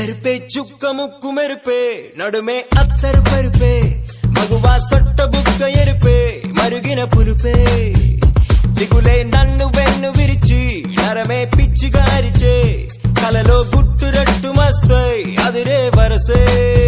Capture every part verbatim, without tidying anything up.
మెరిపే చుక్క ముక్కు మెరిపే నడుమే అత్తరు పరిపే మగువా సొట్ట బుక్క ఎరిపే మరుగిన పులుపే దిగులే నన్ను వెన్ను విరిచి నరమే పిచ్చిగా అరిచే కలలో గుట్టు రట్టు మస్తై అదిరే వరసే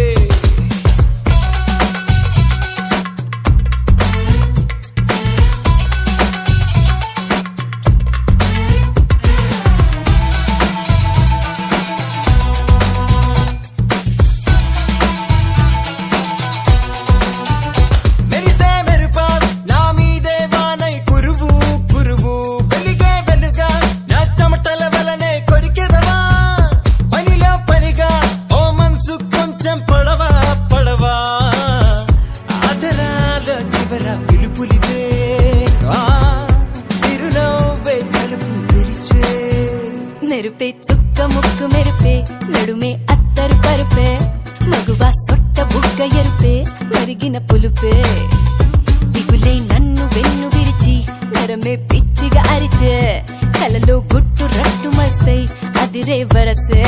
మెరుపే చుక్క ముక్కు మెరుపే నడుమే అత్తరు పరుపే మగువా సొట్ట బుగ్గ ఎరుపే మరిగిన పులుపే దిగులే నన్ను వెన్ను విరిచి నరమే పిచ్చిగా అరిచే కలలో గుట్టు రట్టు మస్తై అదిరే వరసే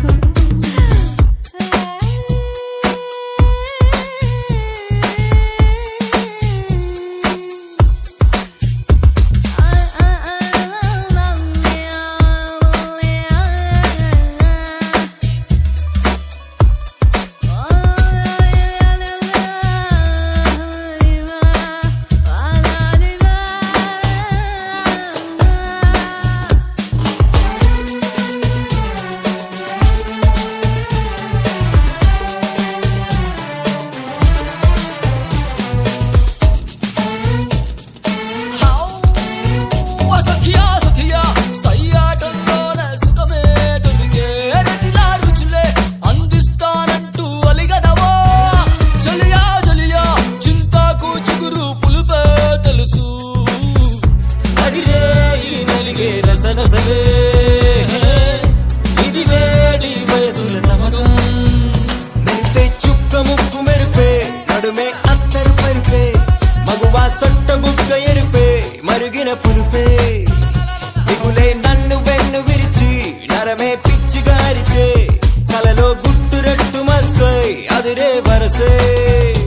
మెరిపే చుక్క ముక్కు మెరిపే నడుమే అత్తరు పరిపే మగువా సొట్ట బుగ్గ ఎరిపే మరుగిన పులుపే దిగులే నన్ను వెన్ను విరిచి నరమే పిచ్చిగా అరిచే కలలో గుట్టు రట్టు మస్తై అదిరే వరసే